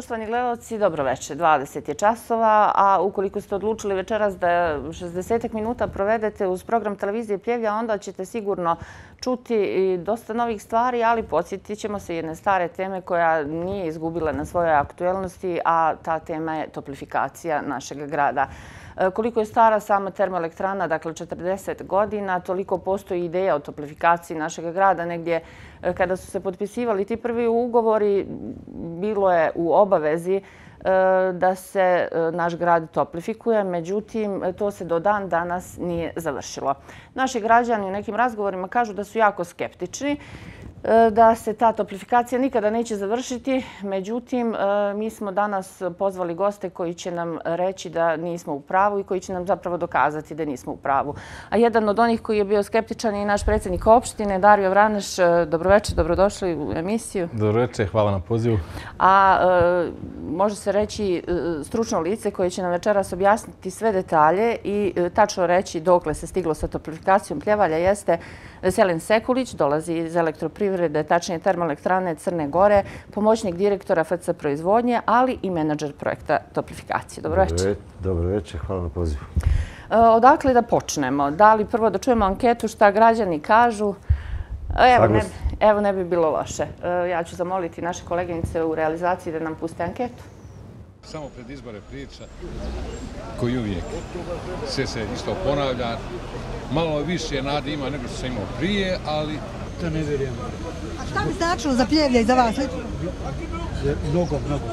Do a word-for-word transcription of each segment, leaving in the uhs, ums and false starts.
Poštovani gledalci, dobro večer. dvadeset je časova, a ukoliko ste odlučili večeras da šezdeset minuta provedete uz program televizije Pljevlja, onda ćete sigurno čuti i dosta novih stvari, ali podsjetit ćemo se jedne stare teme koja nije izgubila na svojoj aktuelnosti, a ta tema je toplifikacija našeg grada. Koliko je stara sama termoelektrana, dakle četrdeset godina, toliko postoji ideja o toplifikaciji našeg grada. Negdje kada su se potpisivali ti prvi ugovori, bilo je u obavezi da se naš grad toplifikuje, međutim to se do dan danas nije završilo. Naši građani u nekim razgovorima kažu da su jako skeptični, da se ta toplifikacija nikada neće završiti. Međutim, mi smo danas pozvali goste koji će nam reći da nismo u pravu i koji će nam zapravo dokazati da nismo u pravu. A jedan od onih koji je bio skeptičan je i naš predsjednik opštine, Dario Vraneš. Dobroveče, dobrodošli u emisiju. Dobroveče, hvala na pozivu. A može se reći stručno lice koje će nam večeras objasniti sve detalje i tačno reći dokle se stiglo sa toplifikacijom Pljevalja jeste Veselin Sekulić, dolazi iz elektroprivrede, tačnije termoelektrane Crne Gore, pomoćnik direktora F C proizvodnje, ali i menadžer projekta toplifikacije. Dobro večer. Dobro večer, hvala na pozivu. Odakle da počnemo? Da li prvo da čujemo anketu šta građani kažu? Evo ne, evo ne bi bilo loše. Ja ću zamoliti naše koleginice u realizaciji da nam puste anketu. Samo pred izbore priča koji uvijek sve se isto ponavlja. Malo više nade ima nego što sam imao prije, ali to ne vjerujem. A šta bi značilo za Pljevlje i za vas? Mnogo, mnogo.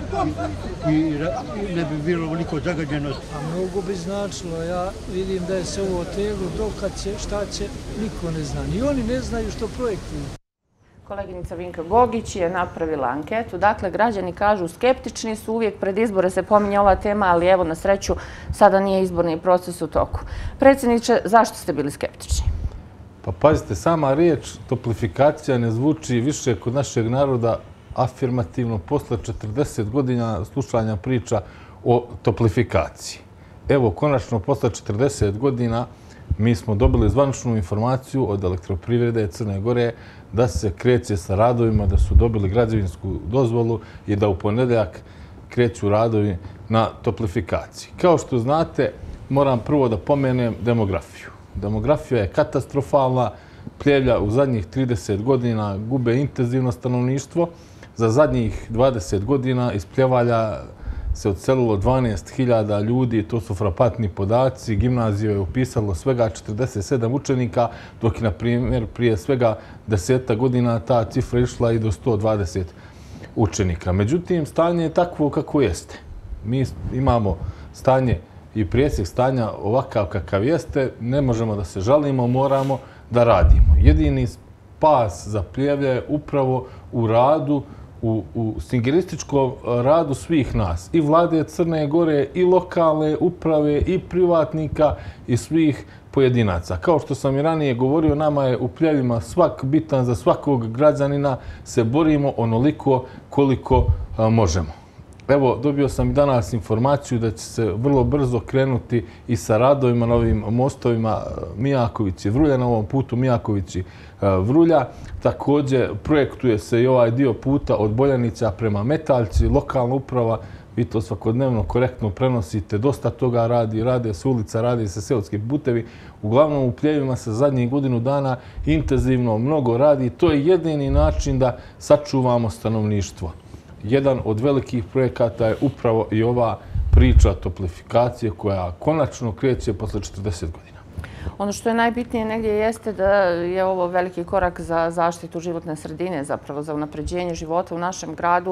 I ne bi bilo veliko zagađenost. A mnogo bi značilo. Ja vidim da je se ovo teglo, dokad će, šta će, niko ne zna. Ni oni ne znaju što projektuju. Koleginica Vinka Gogić je napravila anketu. Dakle, građani kažu skeptični su, uvijek pred izbore se pominje ova tema, ali evo na sreću sada nije izborni proces u toku. Predsjedniče, zašto ste bili skeptični? Pa pazite, sama riječ toplifikacija ne zvuči više kod našeg naroda afirmativno posle četrdeset godina slušanja priča o toplifikaciji. Evo, konačno, posle četrdeset godina mi smo dobili zvaničnu informaciju od elektroprivrede Crne Gore da se kreće sa radovima, da su dobili građevinsku dozvolu i da u ponedjeljak kreću radovi na toplifikaciji. Kao što znate, moram prvo da pomenem demografiju. Demografija je katastrofalna. Pljevlja u zadnjih trideset godina gube intenzivno stanovništvo. Za zadnjih dvadeset godina iz Pljevalja se odselilo dvanaest hiljada ljudi, to su frapantni podaci. Gimnaziju je upisalo svega četrdeset sedam učenika, dok je, na primjer, prije svega deseta godina ta cifra išla i do sto dvadeset učenika. Međutim, stanje je takvo kako jeste. Mi imamo stanje i presjek stanja ovakav kakav jeste, ne možemo da se žalimo, moramo da radimo. Jedini spas za Pljevlje je upravo u radu, u, u singerističkom radu svih nas, i vlade Crne Gore, i lokalne uprave, i privatnika, i svih pojedinaca. Kao što sam i ranije govorio, nama je u Pljevljima svak bitan, za svakog građanina se borimo onoliko koliko a, možemo. Evo, dobio sam i danas informaciju da će se vrlo brzo krenuti i sa radovima na ovim mostovima Mijaković i Vrulja, na ovom putu Mijaković i Vrulja. Također, projektuje se i ovaj dio puta od Boljanića prema Metaljci, lokalna uprava, vi to svakodnevno korektno prenosite, dosta toga radi, rade se ulica, radi se seoski putevi. Uglavnom u Pljevljima se zadnjih godinu dana intenzivno mnogo radi. To je jedini način da sačuvamo stanovništvo. Jedan od velikih projekata je upravo i ova priča toplifikacije koja konačno kreće posle četrdeset godina. Ono što je najbitnije negdje jeste da je ovo veliki korak za zaštitu životne sredine, zapravo za unapređenje života u našem gradu.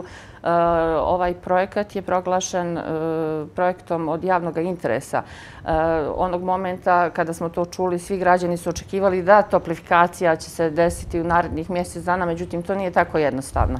Ovaj projekat je proglašen projektom od javnog interesa. Onog momenta kada smo to čuli, svi građani su očekivali da toplifikacija će se desiti u narednih mjesec dana, međutim to nije tako jednostavno.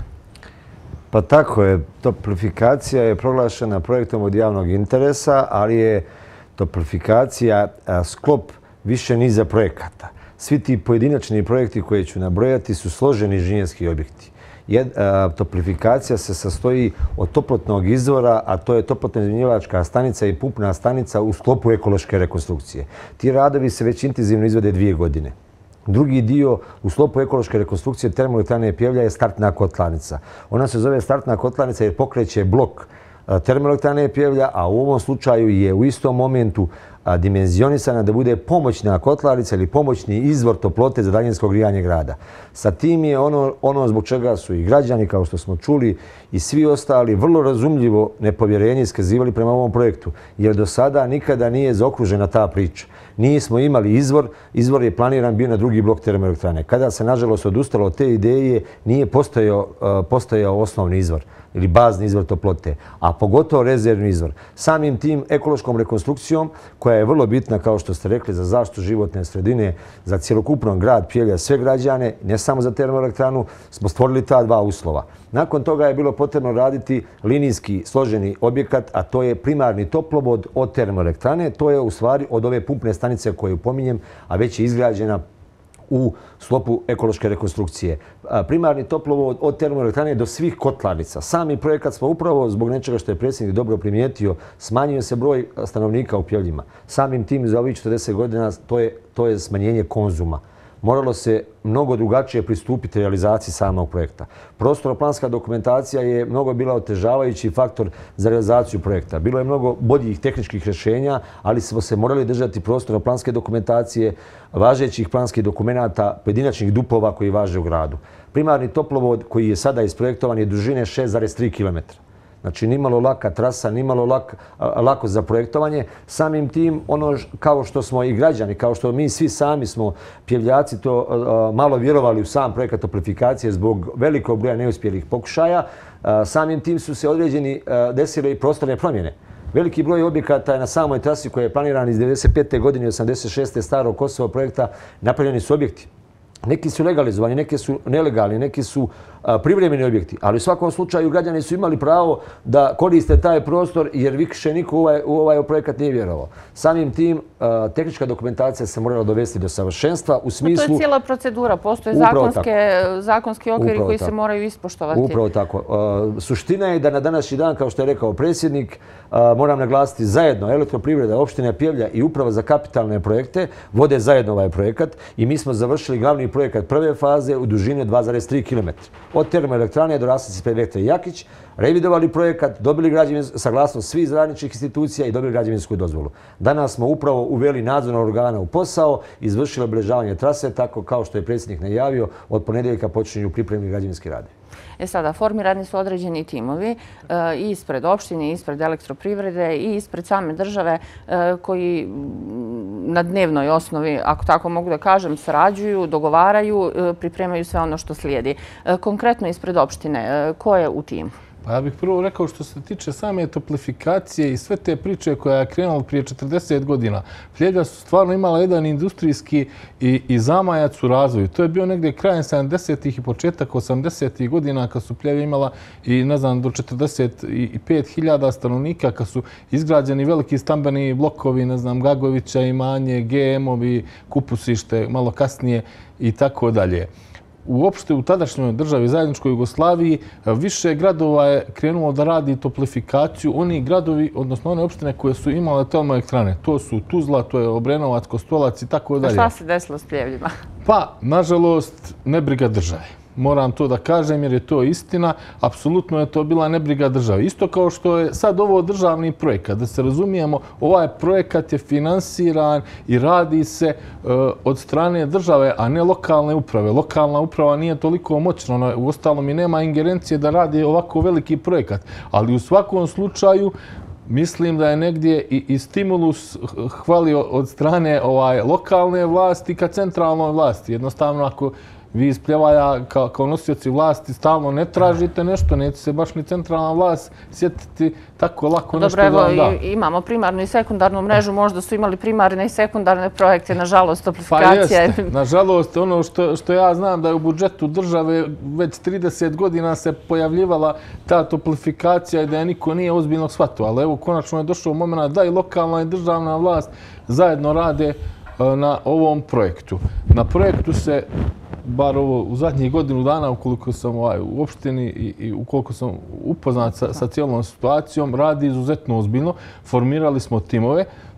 Pa tako je. Toplifikacija je proglašena projektom od javnog interesa, ali je toplifikacija sklop više niza projekata. Svi ti pojedinačni projekti koje ću nabrojati su složeni inženjerski objekti. Toplifikacija se sastoji od toplotnog izvora, a to je toplotna izmjenjivačka stanica i pumpna stanica u sklopu ekološke rekonstrukcije. Ti radovi se već intenzivno izvode dvije godine. Drugi dio u sklopu ekološke rekonstrukcije termoelektrane Pljevlja je startna kotlarnica. Ona se zove startna kotlarnica jer pokreće blok termoelektrane Pljevlja, a u ovom slučaju je u istom momentu dimenzionisana da bude pomoćna kotlarnica ili pomoćni izvor toplote za daljinsko grijanje grada. Sa tim je ono, ono zbog čega su i građani, kao što smo čuli, i svi ostali vrlo razumljivo nepovjerenje iskazivali prema ovom projektu, jer do sada nikada nije zaokružena ta priča. Nismo imali izvor, izvor je planiran bio na drugi blok termoelektrane. Kada se, nažalost, odustalo od te ideje, nije postojao, postojao osnovni izvor ili bazni izvor toplote, a pogotovo rezervni izvor. Samim tim ekološkom rekonstrukcijom, koja je vrlo bitna, kao što ste rekli, za zaštitu životne sredine, za cjelokupan grad Pljevlja, sve građane, ne samo za termoelektranu, smo stvorili ta dva uslova. Nakon toga je bilo potrebno raditi linijski složeni objekat, a to je primarni toplovod od termoelektrane. To je u stvari od ove pumpne stanice koju pominjem, a već je izgrađena u sklopu ekološke rekonstrukcije. Primarni toplovod od termoelektrane do svih kotlarnica. Sami projekat smo upravo zbog nečega što je predsjednik dobro primijetio, smanjio se broj stanovnika u Pljevljima. Samim tim za ovih četrdeset godina to je, to je smanjenje konzuma. Moralo se mnogo drugačije pristupiti realizaciji samog projekta. Prostorno-planska dokumentacija je mnogo bila otežavajući faktor za realizaciju projekta. Bilo je mnogo boljih tehničkih rješenja, ali smo se morali držati prostorno-planske dokumentacije, važećih planskih dokumenata, pojedinačnih dupova koji važe u gradu. Primarni toplovod koji je sada isprojektovan je dužine šest zarez tri kilometra. Znači, nimalo laka trasa, nimalo lak, lako za projektovanje. Samim tim, ono kao što smo i građani, kao što mi svi sami smo Pljevljaci to uh, malo vjerovali u sam projekat toplifikacije zbog velikog broja neuspjelih pokušaja, uh, samim tim su se određeni uh, desile i prostorne promjene. Veliki broj objekata je na samoj trasi koja je planiran iz devedeset pete godine i osamdeset šeste starog Kosovo projekta napravljeni su objekti. Neki su legalizovani, neki su nelegalni, neki su a, privremeni objekti, ali u svakom slučaju građani su imali pravo da koriste taj prostor jer više niko u ovaj, u ovaj projekat nije vjerovao. Samim tim a, tehnička dokumentacija se morala dovesti do savršenstva u smislu... To je cijela procedura, postoje zakonske, zakonski okviri koji se moraju ispoštovati. Upravo tako. A, suština je da na današnji dan, kao što je rekao predsjednik, a, moram naglasiti zajedno Elektroprivreda, opština Pljevlja i Uprava za kapitalne projekte vode zajedno ovaj projekat i mi smo završili glavni projekat prve faze u dužini dva zarez tri kilometra. Od termoelektrane do Rasnice Pedvektra i Jakić, revidovali projekat, dobili saglasnost svih zajedničkih institucija i dobili građevinsku dozvolu. Danas smo upravo uveli nadzornog organa u posao, izvršili obilježavanje trase, tako kao što je predsjednik najavio, od ponedjeljka počinju pripremni građevinski radovi. E sada, formirani su određeni timovi e, i ispred opštine, i ispred Elektroprivrede i ispred same države e, koji na dnevnoj osnovi, ako tako mogu da kažem, sarađuju, dogovaraju, e, pripremaju sve ono što slijedi. E, konkretno ispred opštine, e, ko je u timu? Pa ja bih prvo rekao što se tiče same toplifikacije i sve te priče koja je krenula prije četrdeset godina. Pljevlja su stvarno imala jedan industrijski i, i zamajac u razvoju. To je bio negdje krajem sedamdesetih i početak osamdesetih godina kad su Pljevlja imala i ne znam do četrdeset pet hiljada stanovnika, kad su izgrađeni veliki stambeni blokovi, ne znam, Gagovića, Imanje, G M-ovi, Kupusište, malo kasnije i tako dalje. Uopšte u tadašnjoj državi zajedničkoj Jugoslaviji više gradova je krenulo da radi toplifikaciju. Oni gradovi, odnosno one opštine koje su imale termoelektrane, to su Tuzla, to je Obrenovac, Kostolac i tako dalje. A šta se desilo s Pljevljima? Pa, nažalost, nebriga države. Moram to da kažem jer je to istina. Apsolutno je to bila nebriga države. Isto kao što je sad ovo državni projekat. Da se razumijemo, ovaj projekat je finansiran i radi se uh, od strane države, a ne lokalne uprave. Lokalna uprava nije toliko moćna. U ostalom i nema ingerencije da radi ovako veliki projekat. Ali u svakom slučaju mislim da je negdje i, i stimulus hvalio od strane ovaj, lokalne vlasti ka centralnoj vlasti. Jednostavno, ako vi iz Pljevaja kao, kao nosioci vlasti stalno ne tražite nešto, neće se baš ni centralna vlast sjetiti tako lako nešto da vam da. Dobro, evo, imamo primarnu i sekundarnu mrežu, možda su imali primarne i sekundarne projekte, nažalost, toplifikacija. Pa jeste, nažalost, ono što, što ja znam da je u budžetu države već trideset godina se pojavljivala ta toplifikacija i da je niko nije ozbiljno shvatio. Ali evo, konačno je došao moment da i lokalna i državna vlast zajedno rade na ovom projektu. Na projektu se bar ovo u zadnjih godinu dana, ukoliko sam ovaj, u opštini i, i ukoliko sam upoznat sa, sa cijelom situacijom, radi izuzetno ozbiljno. Formirali smo timove.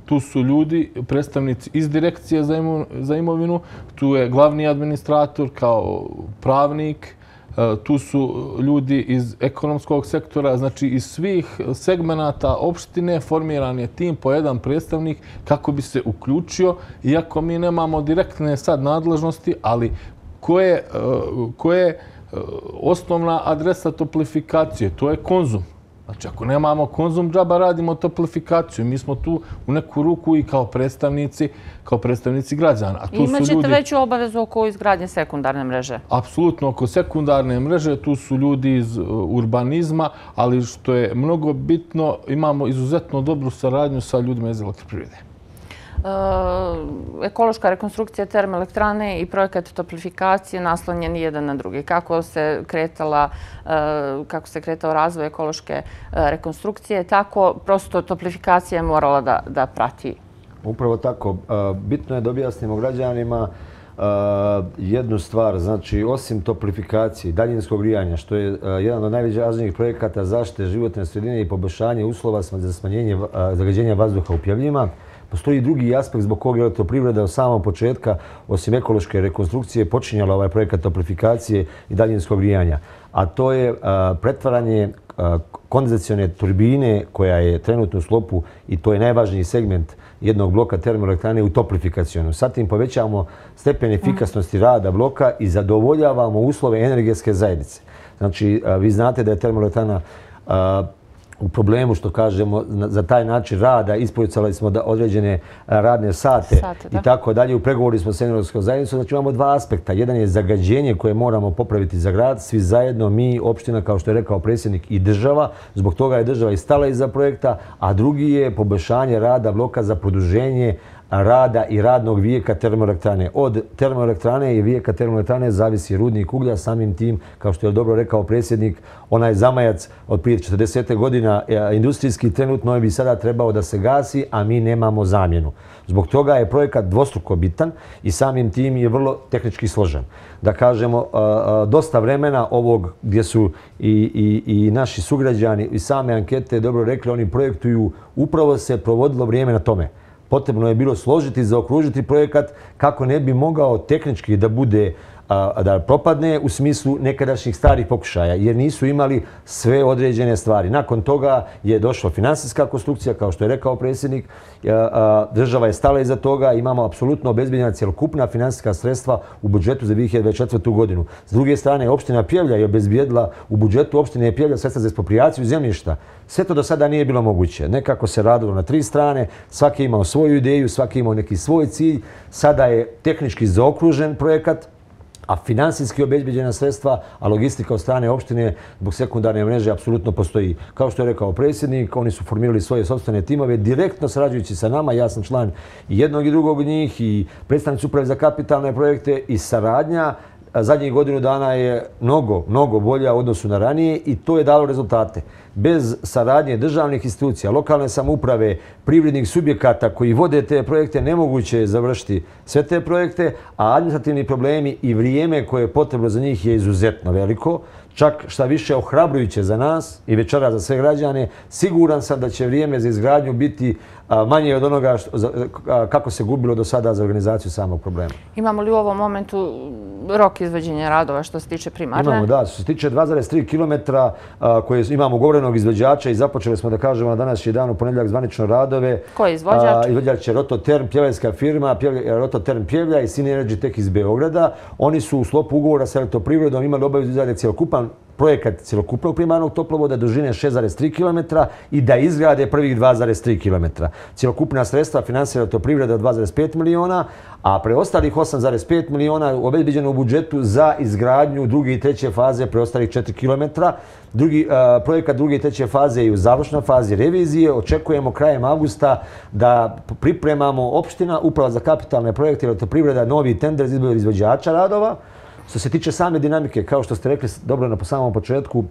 tu su ljudi, predstavnici iz direkcije za imovinu, tu je glavni administrator kao pravnik, tu su ljudi iz ekonomskog sektora, znači iz svih segmenata opštine formiran je tim po jedan predstavnik kako bi se uključio, iako mi nemamo direktne sad nadležnosti, ali ko je osnovna adresa toplifikacije? To je Konzum. Znači, ako nemamo Konzum, džaba radimo toplifikaciju. Mi smo tu u neku ruku i kao predstavnici, kao predstavnici građana. Imaćete veću obavezu oko izgradnje sekundarne mreže? Apsolutno, oko sekundarne mreže. Tu su ljudi iz urbanizma, ali što je mnogo bitno, imamo izuzetno dobru saradnju sa ljudima iz elektroprivrede. Ekološka rekonstrukcija termoelektrane i projekat toplifikacije naslonjeni jedan na drugi. Kako se kretala, kako se kretao razvoj ekološke rekonstrukcije, tako prosto toplifikacija je morala da, da prati. Upravo tako. Bitno je da objasnimo građanima jednu stvar. Znači, osim toplifikacije i daljinskog grijanja, što je jedan od najvažnijih projekata zaštite životne sredine i poboljšanje uslova za smanjenje zagađenja vazduha u Pljevljima, postoji drugi aspekt zbog kog je elektroprivreda od samog početka, osim ekološke rekonstrukcije, počinjala ovaj projekat toplifikacije i daljinskog grijanja. A to je pretvaranje kondenzacione turbine koja je trenutno u sklopu i to je najvažniji segment jednog bloka termoelektrane u toplifikacijonu. Sad tim povećavamo stepen efikasnosti rada bloka i zadovoljavamo uslove energetske zajednice. Znači, vi znate da je termoelektrana u problemu, što kažemo, za taj način rada, ispoljicali smo određene radne sate i tako dalje. U pregovoru smo s energetskom zajednicom. Znači imamo dva aspekta. Jedan je zagađenje koje moramo popraviti za grad. Svi zajedno, mi, opština, kao što je rekao predsjednik, i država. Zbog toga je država i stala iza projekta. A drugi je poboljšanje rada bloka za produženje rada i radnog vijeka termoelektrane. Od termoelektrane i vijeka termoelektrane zavisi rudnik uglja, samim tim, kao što je dobro rekao predsjednik, onaj zamajac od prije četrdeset godina industrijski trenutno bi sada trebao da se gasi, a mi nemamo zamjenu. Zbog toga je projekat dvostruko bitan i samim tim je vrlo tehnički složen. Da kažemo, dosta vremena ovog gdje su i, i, i naši sugrađani i same ankete dobro rekli, oni projektuju, upravo se provodilo vrijeme na tome. Potrebno je bilo složiti, zaokružiti projekat kako ne bi mogao tehnički da bude da propadne u smislu nekadašnjih starih pokušaja, jer nisu imali sve određene stvari. Nakon toga je došla finansijska konstrukcija, kao što je rekao predsjednik. Država je stala iza toga, imamo apsolutno obezbijeđena cjelokupna finansijska sredstva u budžetu za dvije hiljade dvadeset četvrtu. godinu. S druge strane, opština Pljevlja je obezbijedila u budžetu opštine Pljevlja sredstva za eksproprijaciju zemljišta. Sve to do sada nije bilo moguće. Nekako se radilo na tri strane, svaki je imao svoju ideju, svaki je imao neki svoj cilj. Sada je tehnički zaokružen projekat, a finansijski obezbijeđena sredstva, a logistika od strane opštine zbog sekundarne mreže apsolutno postoji. Kao što je rekao predsjednik, oni su formirali svoje sopstvene timove, direktno sarađujući sa nama. Ja sam član i jednog i drugog od njih i predstavnici uprave za kapitalne projekte i saradnja zadnjih godinu dana je mnogo, mnogo bolja u odnosu na ranije i to je dalo rezultate. Bez saradnje državnih institucija, lokalne samouprave, privrednih subjekata koji vode te projekte, nemoguće je završiti sve te projekte, a administrativni problemi i vrijeme koje je potrebno za njih je izuzetno veliko. Čak šta više ohrabrujuće za nas i večera za sve građane, siguran sam da će vrijeme za izgradnju biti manje od onoga kako se gubilo do sada za organizaciju samog problema. Imamo li u ovom momentu rok izvođenja radova što se tiče primarne? Imamo, da. Što se tiče dva zarez tri kilometra koje imamo ugovorenog izvođača i započeli smo da kažemo na današnji dan u ponedjeljak zvanično radove. Ko je izvođač? Izvođač je Rototerm, pljevljska firma, Rototerm Pljevlja i Synergy Tech iz Beograda. Oni su u sklopu ugovora sa elektroprivredom imali obavezu izrade cjelokupan projekat cjelokupnog primarnog toplovoda dužine šest zarez tri kilometra i da izgrade prvih dva zarez tri kilometra. Cjelokupna sredstva finansira elektroprivreda dva zarez pet miliona, a preostalih osam zarez pet miliona obezbijeđeno u budžetu za izgradnju druge i treće faze preostalih četiri kilometra. Drugi, uh, projekat druge i treće faze je u završnoj fazi revizije. Očekujemo krajem avgusta da pripremamo opština, uprava za kapitalne projekte i elektroprivreda, novi tender za izbor izvođača radova. Što se tiče same dinamike, kao što ste rekli dobro na samom početku,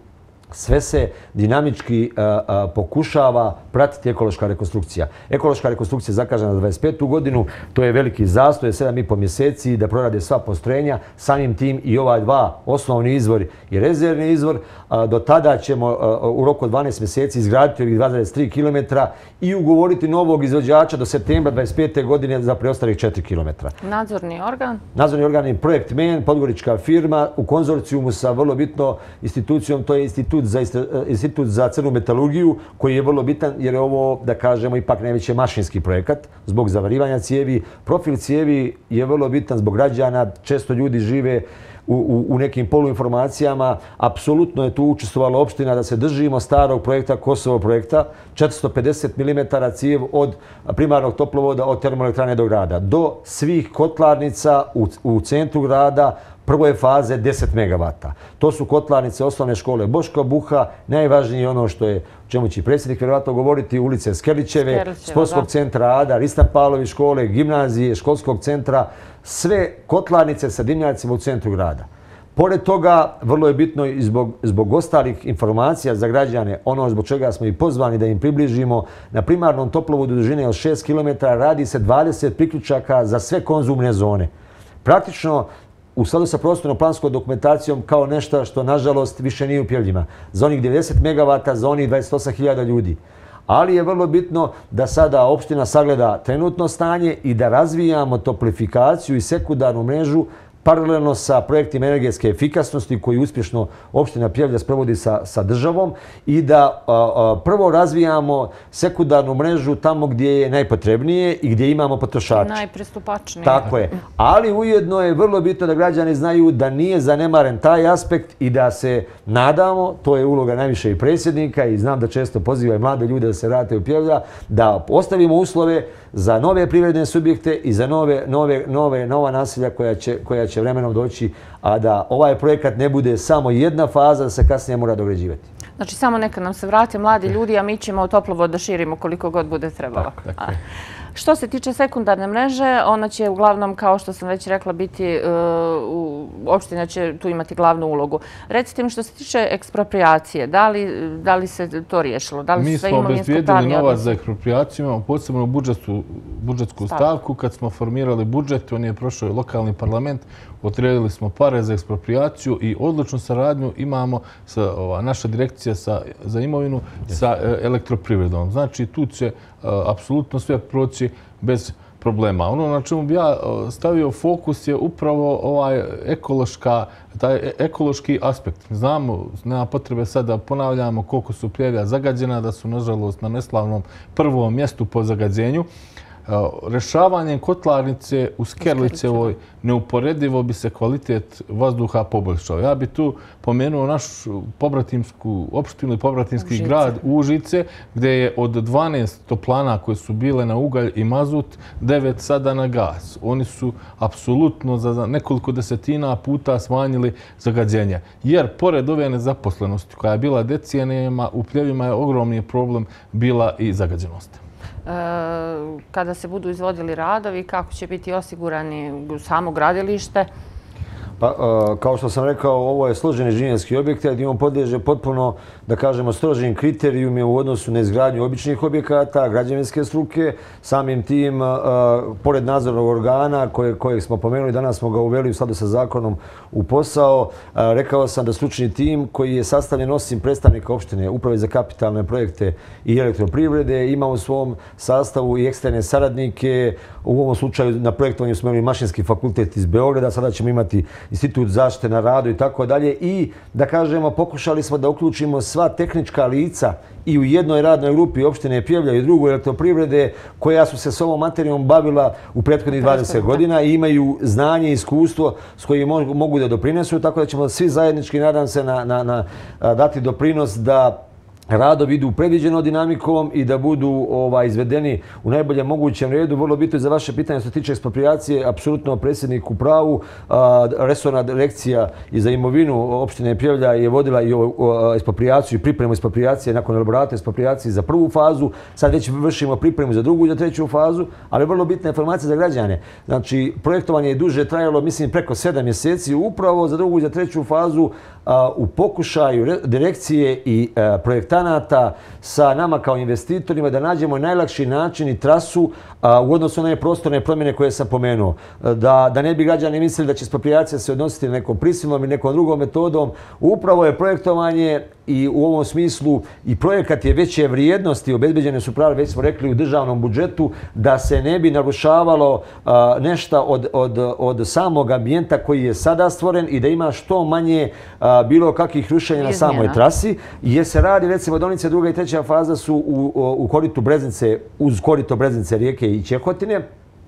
sve se dinamički a, a, pokušava pratiti ekološka rekonstrukcija. Ekološka rekonstrukcija je zakazana za dvadeset petu godinu, to je veliki zastoj, sedam i po mjeseci da prorade sva postrojenja, samim tim i ova dva osnovni izvor i rezervni izvor. A, do tada ćemo a, u roku od dvanaest mjeseci izgraditi ovih dva zarez tri kilometra i ugovoriti novog izvođača do septembra dvadeset pete godine za preostalih četiri kilometra. Nadzorni organ? Nadzorni organ je Projekt Men, podgorička firma u konzorcijumu sa vrlo bitno institucijom, to je institut za, institut za crnu metalurgiju, koji je vrlo bitan jer je ovo, da kažemo, ipak najveći mašinski projekat zbog zavarivanja cijevi. Profil cijevi je vrlo bitan zbog građana, često ljudi žive u, u, u nekim poluinformacijama. Apsolutno je tu učestvovala opština da se držimo starog projekta, Kosovo projekta, četiristo pedeset milimetara cijev od primarnog toplovoda od termoelektrane do grada, do svih kotlarnica u, u centru grada, prve faze deset megavata. To su kotlarnice osnovne škole Boška Buha, najvažnije je ono što je, o čemu će predsjednik vjerovatno govoriti, ulice Skerlićeve, sportskog centra Ada, Ristan Pavlović škole, gimnazije, školskog centra, sve kotlarnice sa dimnjacima u centru grada. Pored toga, vrlo je bitno i zbog, zbog ostalih informacija za građane, ono zbog čega smo i pozvani da im približimo, na primarnom toplovodu dužine od šest kilometara radi se dvadeset priključaka za sve konzumne zone. Praktično, u skladu sa prostorno-planskom dokumentacijom kao nešto što, nažalost, više nije u Pljevljima. Za onih devedeset megavata, za onih dvadeset osam hiljada ljudi. Ali je vrlo bitno da sada opština sagleda trenutno stanje i da razvijamo toplifikaciju i sekundarnu mrežu paralelno sa projektima energetske efikasnosti koji uspješno opština Pljevlja sprovodi sa, sa državom i da a, a, prvo razvijamo sekundarnu mrežu tamo gdje je najpotrebnije i gdje imamo potrošače. Najpristupačnije. Tako je. Ali ujedno je vrlo bitno da građani znaju da nije zanemaren taj aspekt i da se nadamo, to je uloga najviše i predsjednika i znam da često poziva i mlade ljude da se vrate u Pljevlja, da ostavimo uslove za nove privredne subjekte i za nove, nove, nove, nova naselja koja će, koja će vremenom doći, a da ovaj projekat ne bude samo jedna faza, da se kasnije mora dograđivati. Znači, samo neka nam se vrate mladi ljudi, a mi ćemo toplovod da širimo koliko god bude trebalo. Tako, tako. Što se tiče sekundarne mreže, ona će uglavnom, kao što sam već rekla, biti, uh, opština će tu imati glavnu ulogu. Recite mi što se tiče ekspropriacije, da li, da li se to riješilo? Da li Mi smo obezbijedili novac za ekspropriaciju, imamo posebno budžetsku, budžetsku stavku. Kad smo formirali budžet, on je prošao i lokalni parlament, odredili smo pare za ekspropriaciju i odličnu saradnju imamo sa ova, naša direkcija sa, za imovinu sa e, elektroprivredom. Znači, tu će e, apsolutno sve proći bez problema. Ono na čemu bi ja stavio fokus je upravo ovaj ekološka, taj ekološki aspekt. Znamo, nema potrebe sad da ponavljamo koliko su Pljevlja zagađena, da su nažalost na neslavnom prvom mjestu po zagađenju. Rešavanjem kotlarnice u Skerlicevoj neuporedivo bi se kvalitet vazduha poboljšao. Ja bi tu pomenuo našu pobratimsku opštinu i pobratimski Užice. grad Užice, gdje je od dvanaest toplana koje su bile na ugalj i mazut, devet sada na gas. Oni su apsolutno za nekoliko desetina puta smanjili zagađenje. Jer pored ove nezaposlenosti koja je bila decenijama, u Pljevima je ogromni problem bila i zagađenost. Kada se budu izvodili radovi, kako će biti osigurani samo gradilište? Pa, kao što sam rekao, ovo je složen inženjerski objekt, gdje on podliježe potpuno, da kažemo, strožim kriterijumima u odnosu na izgradnju običnih objekata, građevinske struke. Samim tim, pored nadzornog organa kojeg smo pomenuli, danas smo ga uveli u skladu sa zakonom u posao, rekao sam da stručni tim koji je sastavljen osim predstavnika opštine, Uprave za kapitalne projekte i elektroprivrede, ima u svom sastavu i eksterne saradnike. U ovom slučaju na projektovanju smo imali Mašinski fakultet iz Beograda, sada ćemo imati Institut zaštite na radu i tako dalje. I da kažemo, pokušali smo da uključimo sva tehnička lica i u jednoj radnoj grupi opštine Pljevlja i drugoj elektroprivrede koja su se s ovom materijom bavila u prethodnih dvadeset godina i imaju znanje i iskustvo s kojim mogu da doprinesu, tako da ćemo svi zajednički, nadam se, na, na, na, dati doprinos da radovi idu predviđeno dinamikom i da budu ovaj, izvedeni u najboljem mogućem redu. Vrlo bitno je za vaše pitanje što se tiče ekspropriacije, apsolutno predsjednik u pravu. A, resorna direkcija i za imovinu opštine Pljevlja je vodila i ekspropriaciju i pripremu ekspropriacije nakon elaborata ekspropriacije za prvu fazu. Sad već vršimo pripremu za drugu i za treću fazu, ali vrlo bitna informacija za građane. Znači, projektovanje je duže trajalo, mislim, preko sedam mjeseci. Upravo za drugu i za treću fazu u pokušaju direkcije i projektanata sa nama kao investitorima da nađemo najlakši način i trasu u odnosu na one prostorne promjene koje sam pomenuo. Da, da ne bi građani mislili da će eksproprijacija se odnositi nekom prisilnom i nekom drugom metodom. Upravo je projektovanje i u ovom smislu i projekat je veće vrijednosti, obezbeđene su prave, već smo rekli, u državnom budžetu, da se ne bi narušavalo a, nešto od, od, od samog ambijenta koji je sada stvoren i da ima što manje a, bilo kakvih rušenja na samoj trasi. Jer se radi, recimo, Donice druga i treća faza su u, u koritu Breznice, uz korito Breznice, Rijeke i Čehotine.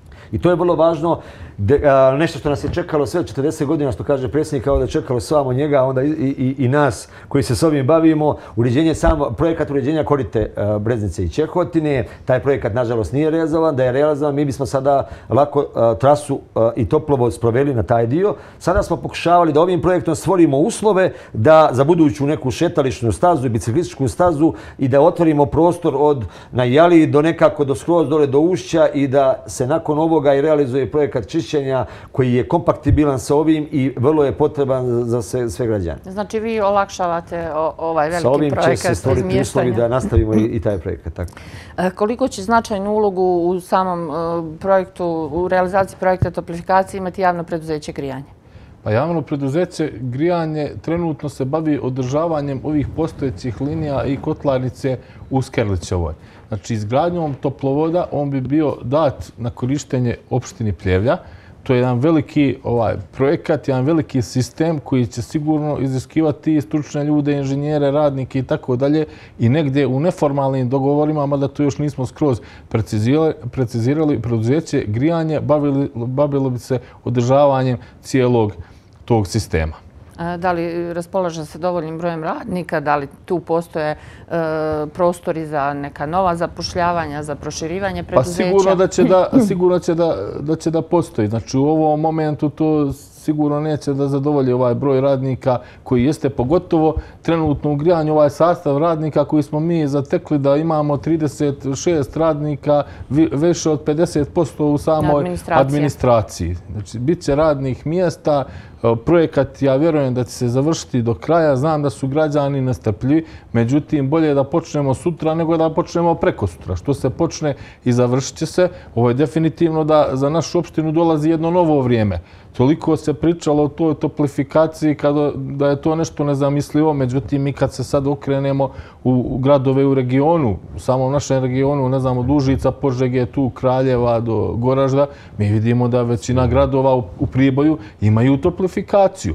I to je vrlo važno, de, a, nešto što nas je čekalo sve četrdeset godina, što kaže predsjednik, kao da je čekalo samo njega, onda i, i, i nas koji se s ovim bavimo. Uređenje samo, projekat uređenja korite a, Breznice i Čehotine, taj projekat nažalost nije realizovan. Da je realizovan, mi bismo sada lako a, trasu a, i toplovod sproveli na taj dio. Sada smo pokušavali da ovim projektom stvorimo uslove da za buduću neku šetališnu stazu i biciklističku stazu i da otvorimo prostor od Najali do nekako do skroz dole do Ušća i da se nakon ovog i realizuje projekat čišćenja koji je kompaktibilan sa ovim i vrlo je potreban za sve, sve građane. Znači vi olakšavate o, ovaj veliki projekat. Sa ovim projekat će se stvoriti uslovi da nastavimo i, i taj projekat. Tako. Koliko će značajnu ulogu u samom uh, projektu, u realizaciji projekta toplifikacije imati javno preduzeće grijanje? Pa javno preduzeće grijanje trenutno se bavi održavanjem ovih postojećih linija i kotlarnice u Skerlićevoj. Znači, izgradnjom toplovoda on bi bio dat na korištenje opštini Pljevlja. To je jedan veliki ovaj, projekat, jedan veliki sistem koji će sigurno iziskivati stručne ljude, inženjere, radnike i tako dalje. I negdje u neformalnim dogovorima, mada to još nismo skroz precizirali, precizirali preduzeće grijanje bavili, bavilo bi se održavanjem cijelog tog sistema. Da li raspolaže se dovoljnim brojem radnika, da li tu postoje e, prostori za neka nova zapošljavanja, za proširivanje preduzeća? Pa sigurno da će da, sigurno će da, da će da postoji. Znači u ovom momentu to sigurno neće da zadovolji ovaj broj radnika koji jeste, pogotovo trenutno u grijanju ovaj sastav radnika koji smo mi zatekli da imamo trideset šest radnika, više od pedeset posto u samoj administraciji. Znači, bit će radnih mjesta, projekat, ja vjerujem da će se završiti do kraja. Znam da su građani nestrpljivi, međutim, bolje je da počnemo sutra nego da počnemo preko sutra. Što se počne i završit će se, ovo je definitivno da za našu opštinu dolazi jedno novo vrijeme. Toliko se pričalo o toj toplifikaciji kada, da je to nešto nezamislivo, međutim, mi kad se sad okrenemo u, u gradove u regionu, u samom našem regionu, ne znam, od Užica, Požege, tu Kraljeva do Goražda, mi vidimo da većina gradova u, u Priboju imaju toplifikaciju.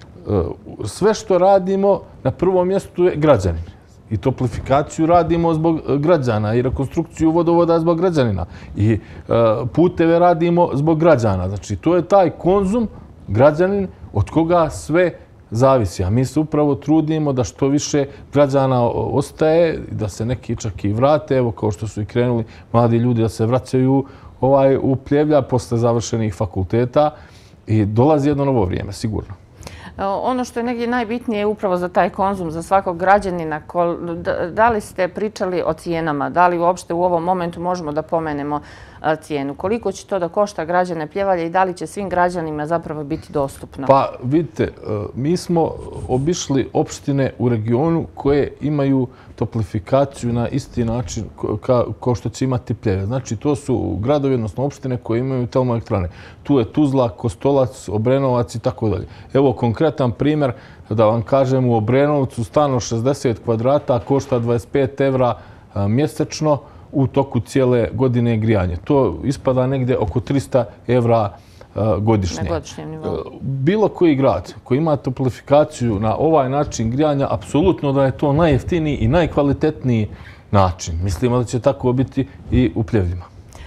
Sve što radimo na prvom mjestu je građanin. I toplifikaciju radimo zbog građana i rekonstrukciju vodovoda zbog građanina. I e, puteve radimo zbog građana. Znači, to je taj konzum, građanin, od koga sve zavisi. A mi se upravo trudimo da što više građana ostaje, da se neki čak i vrate, evo kao što su i krenuli mladi ljudi da se vraćaju ovaj, u Pljevlja posle završenih fakulteta i dolazi jedno novo vrijeme, sigurno. Ono što je negdje najbitnije upravo za taj konzum, za svakog građanina, da li ste pričali o cijenama, da li uopšte u ovom momentu možemo da pomenemo cijenu? Koliko će to da košta građane Pljevalja i da li će svim građanima zapravo biti dostupno? Pa vidite, mi smo obišli opštine u regionu koje imaju toplifikaciju na isti način kao što će imati Pljevlja. Znači, to su gradovi, odnosno opštine koje imaju termoelektrane. Tu je Tuzla, Kostolac, Obrenovac i tako dalje. Evo konkretan primjer da vam kažem, u Obrenovcu stan od šezdeset kvadrata košta dvadeset pet evra mjesečno u toku cijele godine grijanje. To ispada negdje oko trista evra godišnje. Na godišnjem nivou. Bilo koji grad koji ima toplifikaciju na ovaj način grijanja, apsolutno da je to najjeftiniji i najkvalitetniji način. Mislimo da će tako biti i u Pljevljima.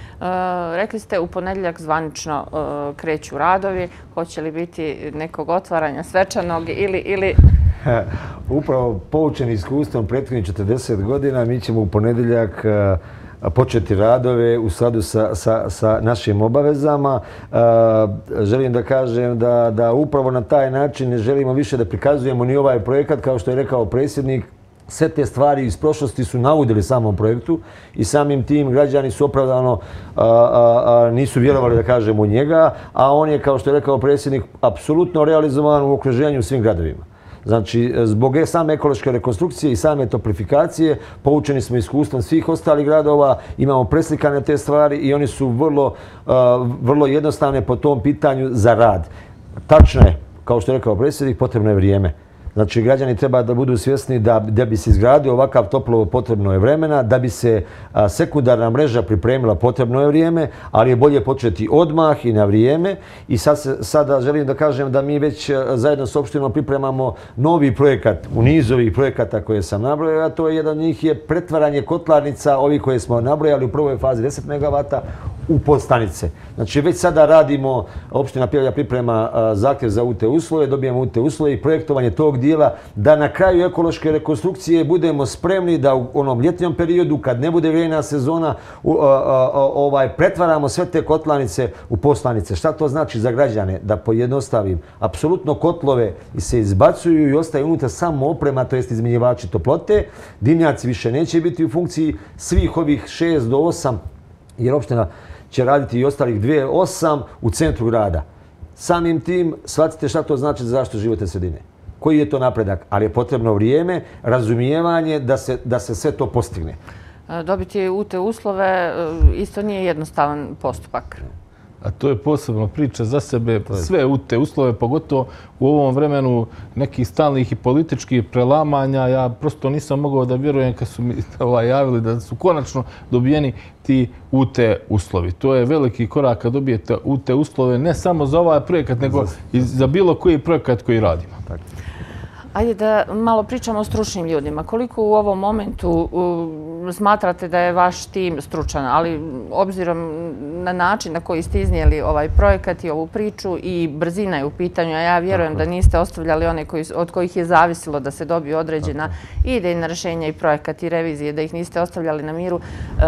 Rekli ste u ponedjeljak zvanično kreću radovi. Hoće li biti nekog otvaranja svečanog ili... ili... Upravo poučeni iskustvom prethodnih četrdeset godina mi ćemo u ponedjeljak početi radove u skladu sa, sa, sa našim obavezama. Želim da kažem da, da upravo na taj način ne želimo više da prikazujemo ni ovaj projekat, kao što je rekao predsjednik. Sve te stvari iz prošlosti su naudili samom projektu i samim tim građani su opravdano a, a, a, nisu vjerovali da kažemo u njega, a on je, kao što je rekao predsjednik, apsolutno realizovan u okruženju svim gradovima. Znači, zbog same ekološke rekonstrukcije i same toplifikacije poučeni smo iskustvom svih ostalih gradova, imamo preslikane te stvari i oni su vrlo, vrlo jednostavne po tom pitanju za rad. Tačno je, kao što je rekao predsjednik, potrebno je vrijeme. Znači, građani treba da budu svjesni da, da bi se izgradio ovakav toplovod potrebno je vremena, da bi se a, sekundarna mreža pripremila potrebno je vrijeme, ali je bolje početi odmah i na vrijeme. I sad se, sada želim da kažem da mi već a, zajedno s opštinom pripremamo novi projekat u nizu ovih projekata koje sam nabrojao, a to je jedan od njih je pretvaranje kotlarnica, ovi koje smo nabrojali u prvoj fazi deset megavata, u podstanice. Znači, već sada radimo, opština Pljevlja priprema a, zahtjev za U T uslove, dobijemo U T uslove i projektovanje tog dijela da na kraju ekološke rekonstrukcije budemo spremni da u onom ljetnjem periodu, kad ne bude grejna sezona, u, a, a, ovaj, pretvaramo sve te kotlarnice u podstanice. Šta to znači za građane? Da pojednostavim, apsolutno kotlove se izbacuju i ostaje unutra samo oprema, to jest izmjenjivači toplote. Dimnjaci više neće biti u funkciji svih ovih šest do osam, jer opština će raditi i ostalih dvije osam u centru grada. Samim tim, shvatite šta to znači za zaštitu životne sredine. Koji je to napredak, ali je potrebno vrijeme, razumijevanje da se, da se sve to postigne. Dobiti U T uslove isto nije jednostavan postupak. A to je posebno priča za sebe, sve U T uslove, pogotovo u ovom vremenu nekih stalnih i političkih prelamanja. Ja prosto nisam mogao da vjerujem kad su mi javili da su konačno dobijeni ti U T uslovi. To je veliki korak kad dobijete U T uslove ne samo za ovaj projekat, nego i za bilo koji projekat koji radimo. Ajde da malo pričamo o stručnim ljudima. Koliko u ovom momentu smatrate da je vaš tim stručan, ali obzirom na način na koji ste iznijeli ovaj projekat i ovu priču i brzina je u pitanju, a ja vjerujem da niste ostavljali one koji, od kojih je zavisilo da se dobije određena idejna rješenja i projekat i revizije, da ih niste ostavljali na miru,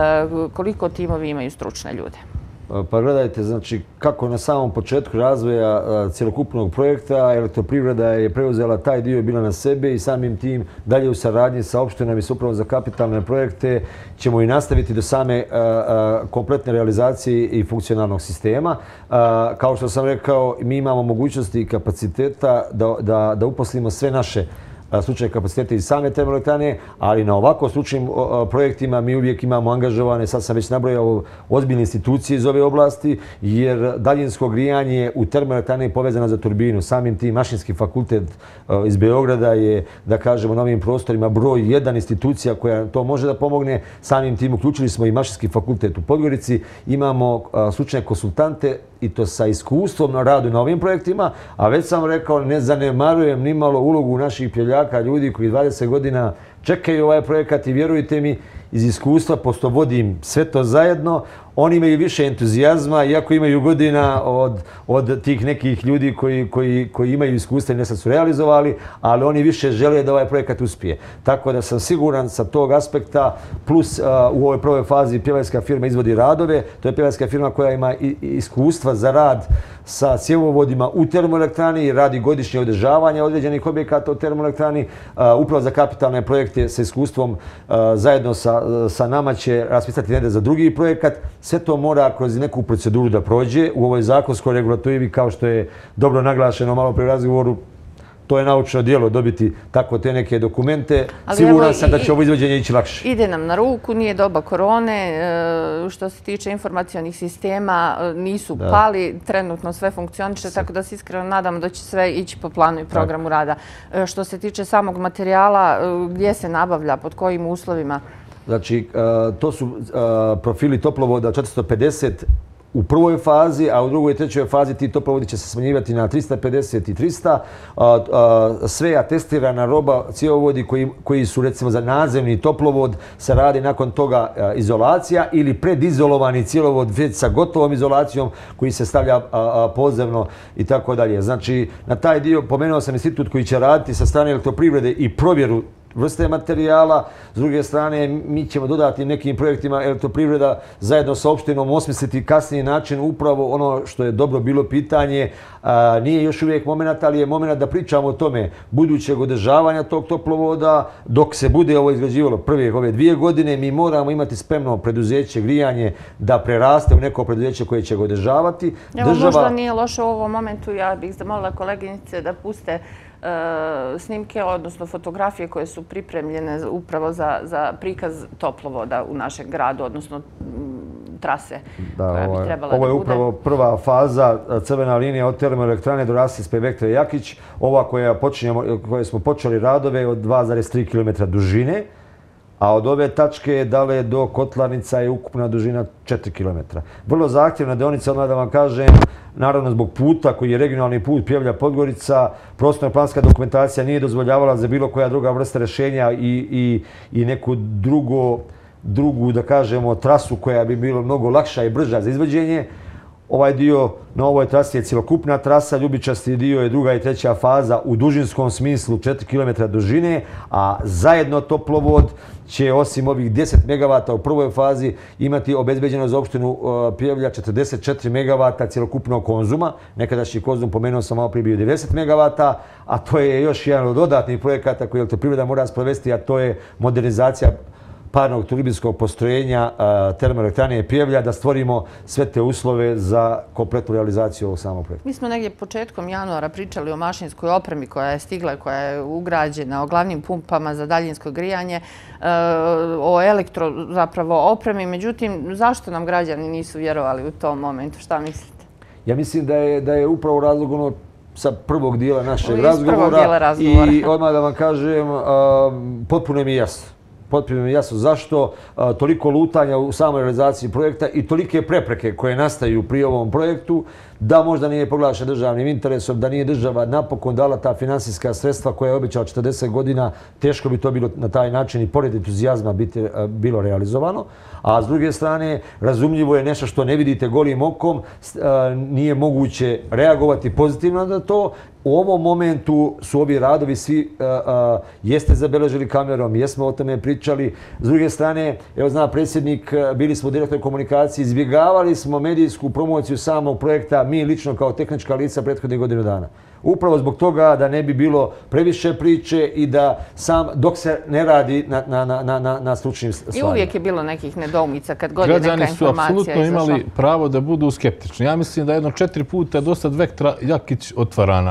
koliko timovi imaju stručne ljude? Pa gledajte, znači, kako na samom početku razvoja cjelokupnog projekta Elektroprivreda je preuzela taj dio, bila na sebe i samim tim dalje u saradnji sa opštinom i sa upravom za kapitalne projekte ćemo i nastaviti do same kompletne realizacije i funkcionalnog sistema. Kao što sam rekao, mi imamo mogućnosti i kapaciteta da, da, da uposlimo sve naše stručne kapacitete iz same termoelektrane, ali na ovako stručnim projektima mi uvijek imamo angažovane, sad sam već nabrojao, ozbiljne institucije iz ove oblasti, jer daljinsko grijanje u termoelektrane je povezano za turbinu. Samim tim Mašinski fakultet iz Beograda je, da kažemo, na ovim prostorima broj jedan institucija koja to može da pomogne. Samim tim uključili smo i Mašinski fakultet u Podgorici. Imamo stručne konsultante i to sa iskustvom na radu na ovim projektima, a već sam rekao, ne zanemarujem nimalo ulogu naših Pljevljaka, ljudi koji dvadeset godina čekaju ovaj projekat i vjerujte mi, iz iskustva, pošto vodim sve to zajedno, oni imaju više entuzijazma, iako imaju godina od, od tih nekih ljudi koji, koji, koji imaju iskustva i ne sad su realizovali, ali oni više žele da ovaj projekat uspije. Tako da sam siguran sa tog aspekta, plus uh, u ovoj prvoj fazi pljevljska firma izvodi radove, to je pljevljska firma koja ima i, i iskustva za rad sa cjevovodima u termoelektrani i radi godišnje održavanje određenih objekata u termoelektrani. Uh, Upravo za kapitalne projekte sa iskustvom uh, zajedno sa, sa nama će raspisati tender za drugi projekat. Sve to mora kroz neku proceduru da prođe. U ovoj zakonskoj regulativi, kao što je dobro naglašeno malo pri razgovoru, to je naučno djelo dobiti tako te neke dokumente. Siguran sam da će ovo izvođenje ići lakše. Ide nam na ruku, nije doba korone. Što se tiče informacionih sistema, nisu da. pali. Trenutno sve funkcioniše, tako da se iskreno nadamo da će sve ići po planu i programu rada. Što se tiče samog materijala, gdje se nabavlja, pod kojim uslovima? Znači, to su profili toplovoda četiristo pedeset u prvoj fazi, a u drugoj i trećoj fazi ti toplovodi će se smanjivati na trista pedeset i trista. Sve atestirana roba, cjevovodi koji, koji su recimo za nadzemni toplovod se radi nakon toga izolacija ili predizolovani cjevovod već sa gotovom izolacijom koji se stavlja podzemno i tako dalje. Znači, na taj dio pomenuo sam institut koji će raditi sa strane Elektroprivrede i provjeru vrste materijala. S druge strane, mi ćemo dodati nekim projektima Elektroprivreda zajedno sa opštinom osmisliti kasniji način upravo ono što je dobro bilo pitanje. A, nije još uvijek moment, ali je moment da pričamo o tome budućeg održavanja tog toplovoda. Dok se bude ovo izgrađivalo prve ove dvije godine, mi moramo imati spremno preduzeće grijanje da preraste u neko preduzeće koje će ga održavati. Evo, Država... možda nije loše u ovom momentu. Ja bih zamolila koleginice da puste snimke, odnosno fotografije koje su pripremljene upravo za, za prikaz toplovoda u našem gradu, odnosno trase da, koja ovo, bi trebala ovo je da bude. upravo prva faza, crvena linija od termoelektrane do Rasinske Vektre Jakić. Ova koja počinjemo, koje smo počeli radove od dva zarez tri kilometra dužine, a od ove tačke dale do Kotlarnica je ukupna dužina četiri kilometra. Vrlo zahtjevna deonica, odmah da vam kažem, naravno zbog puta koji je regionalni put Pljevlja-Podgorica, prostorno-planska dokumentacija nije dozvoljavala za bilo koja druga vrsta rješenja i, i, i neku drugo, drugu, da kažemo, trasu koja bi bilo mnogo lakša i brža za izvođenje. Ovaj dio na ovoj trasi je cjelokupna trasa, ljubičasti dio je druga i treća faza u dužinskom smislu četiri kilometra dužine, a zajedno toplovod će osim ovih deset megavata u prvoj fazi imati obezbeđeno za opštinu Pljevlja četrdeset četiri megavata cjelokupnog konzuma. Nekadašnji konzum, pomenuo sam malo prije, bio devedeset megavata, a to je još jedan od dodatnih projekata koje Elektroprivreda mora sprovesti, a to je modernizacija parnog turbinskog postrojenja termoelektrane Pljevlja, da stvorimo sve te uslove za kompletnu realizaciju ovog samog projekta. Mi smo negdje početkom januara pričali o mašinskoj opremi koja je stigla, koja je ugrađena, o glavnim pumpama za daljinsko grijanje, o elektro zapravo opremi. Međutim, zašto nam građani nisu vjerovali u tom momentu? Šta mislite? Ja mislim da je, da je upravo razlog ono sa prvog dijela našeg Iz razgovora. prvog dijela razgovora. I odmah da vam kažem, potpuno mi je jasno. Potpuno mi je jasno zašto toliko lutanja u samoj realizaciji projekta i tolike prepreke koje nastaju pri ovom projektu, da možda nije proglašen državnim interesom, da nije država napokon dala ta finansijska sredstva koja je obećala četrdeset godina, teško bi to bilo na taj način i pored entuzijazma biti, bilo realizovano. A s druge strane, razumljivo je nešto što ne vidite golim okom, nije moguće reagovati pozitivno na to. U ovom momentu su ovi radovi svi jeste zabeležili kamerom, jesmo o tome pričali. S druge strane, evo zna predsjednik, bili smo u direktnoj komunikaciji, izbjegavali smo medijsku promociju samog projekta, mi lično kao tehnička lica prethodnih godinu dana. Upravo zbog toga da ne bi bilo previše priče i da sam, dok se ne radi na, na, na, na, na stručnim stvarima. I uvijek je bilo nekih nedoumica kad god je neka Građani su informacija apsolutno izašla. imali pravo da budu skeptični. Ja mislim da jedno četiri puta do sad Vektra Jakić otvarana.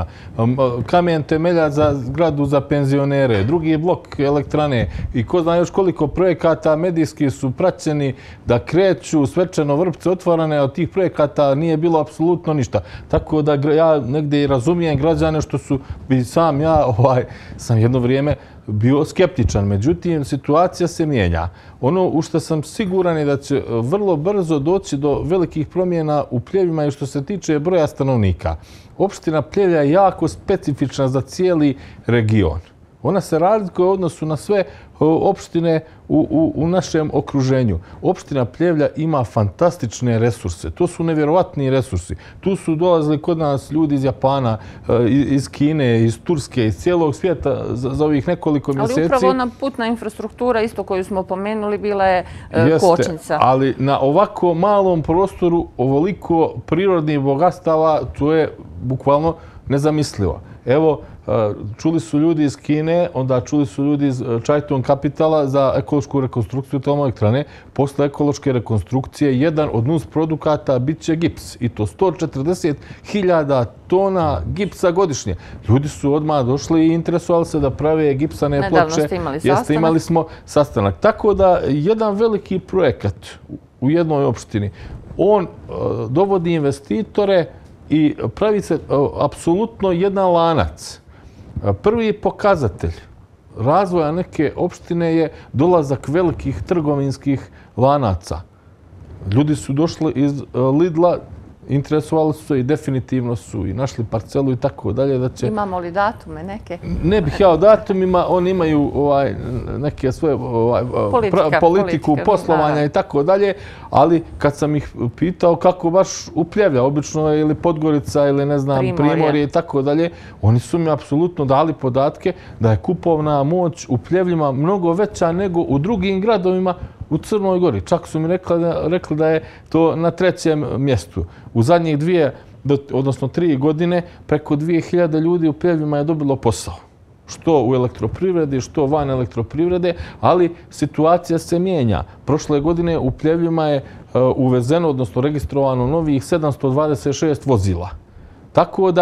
Kamen temelja za zgradu za penzionere, drugi blok elektrane i ko zna još koliko projekata medijski su praćeni da kreću svečano vrpce otvarane, a od tih projekata nije bilo apsolutno ništa. Tako da ja negdje i razumijem građane što su, bi sam ja ovaj, sam jedno vrijeme bio skeptičan. Međutim, situacija se mijenja. Ono u što sam siguran je da će vrlo brzo doći do velikih promjena u Pljevljima i što se tiče broja stanovnika. Opština Pljevlja je jako specifična za cijeli region. Ona se razlikuje u odnosu na sve opštine u, u, u našem okruženju. Opština Pljevlja ima fantastične resurse. To su nevjerovatni resursi. Tu su dolazili kod nas ljudi iz Japana, iz Kine, iz Turske, iz cijelog svijeta za, za ovih nekoliko mjeseci. Ali upravo ona putna infrastruktura, isto koju smo pomenuli, bila je Jeste, kočnica. Ali na ovako malom prostoru, ovoliko prirodnih bogatstava, to je bukvalno nezamislivo. Evo, čuli su ljudi iz Kine, onda čuli su ljudi iz Chaiton Capitala za ekološku rekonstrukciju termoelektrane. Posle ekološke rekonstrukcije, jedan od nus produkata bit će gips. I to sto četrdeset hiljada tona gipsa godišnje. Ljudi su odmah došli i interesovali se da prave gipsane ploče. Nedavno ste imali sastanak. Jeste, imali smo sastanak. Tako da, jedan veliki projekat u jednoj opštini, on dovodi investitore i pravi se apsolutno jedan lanac. Prvi pokazatelj razvoja neke opštine je dolazak velikih trgovinskih lanaca. Ljudi su došli iz Lidla, interesovali su se i definitivno su i našli parcelu i tako dalje. Da će... Imamo li datume neke? Ne bih ja o datumima, oni imaju ovaj, neke svoje ovaj, politika, pra, politiku, politika, poslovanja da. i tako dalje, ali kad sam ih pitao kako baš u Pljevlja, obično ili Podgorica ili ne znam, Primorje, Primorje i tako dalje, oni su mi apsolutno dali podatke da je kupovna moć u Pljevljima mnogo veća nego u drugim gradovima u Crnoj Gori. Čak su mi rekli da, rekli da je to na trećem mjestu. U zadnjih dvije, odnosno tri godine, preko dvije hiljade ljudi u Pljevljima je dobilo posao. Što u elektroprivredi, što van elektroprivrede, ali situacija se mijenja. Prošle godine u Pljevljima je uvezeno, odnosno registrovano novih sedamsto dvadeset šest vozila. Tako da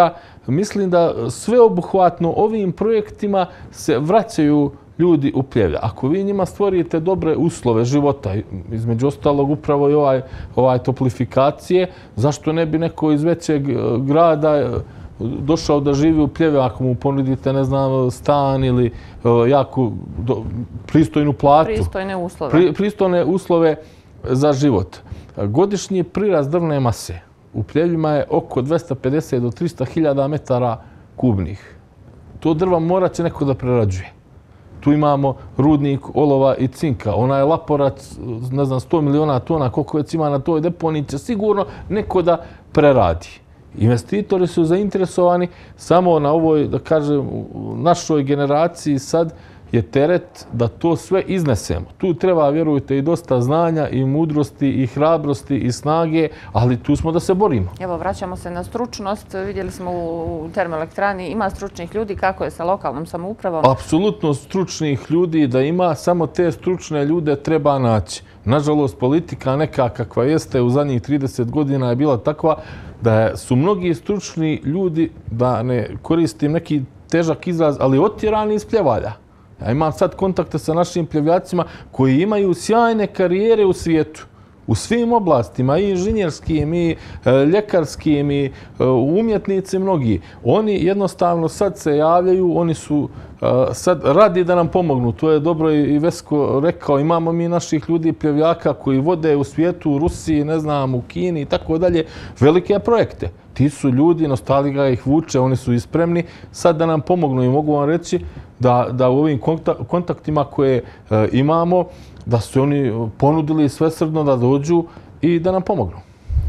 mislim da sveobuhvatno ovim projektima se vraćaju ljudi u Pljevlja. Ako vi njima stvorite dobre uslove života, između ostalog upravo i ovaj, ovaj toplifikacije, zašto ne bi neko iz većeg grada došao da živi u Pljevlju ako mu ponudite, ne znam, stan ili jako do, pristojnu platu. Pristojne uslove. Pri, pristojne uslove za život. Godišnji prirast drvne mase u Pljevljima je oko dvesta pedeset do trista hiljada metara kubnih. To drva morat će neko da prerađuje. Tu imamo rudnik olova i cinka. Ona je Laporac, ne znam, sto miliona tona, koliko već ima na toj deponiji, će sigurno neko da preradi. Investitori su zainteresovani samo na ovoj, da kažem, našoj generaciji sad je teret da to sve iznesemo. Tu treba, vjerujte, i dosta znanja i mudrosti i hrabrosti i snage, ali tu smo da se borimo. Evo, vraćamo se na stručnost. Vidjeli smo u termoelektrani, ima stručnih ljudi, kako je sa lokalnom samoupravom? Apsolutno stručnih ljudi da ima, samo te stručne ljude treba naći. Nažalost, politika neka kakva jeste u zadnjih trideset godina je bila takva da su mnogi stručni ljudi, da ne koristim neki težak izraz, ali otjerani iz Pljevalja. Ja imam sad kontakte sa našim pljevljacima koji imaju sjajne karijere u svijetu. U svim oblastima, i inženjerskim, i ljekarskim, i umjetnici mnogi. Oni jednostavno sad se javljaju, oni su sad radi da nam pomognu. To je dobro i Vesko rekao. Imamo mi naših ljudi pljevljaka koji vode u svijetu, u Rusiji, ne znam, u Kini i tako dalje, velike projekte. Ti su ljudi, nostalgija ih vuče, oni su ispremni sad da nam pomognu i mogu vam reći da, da u ovim kontaktima koje e, imamo, da su oni ponudili svesrdno da dođu i da nam pomognu.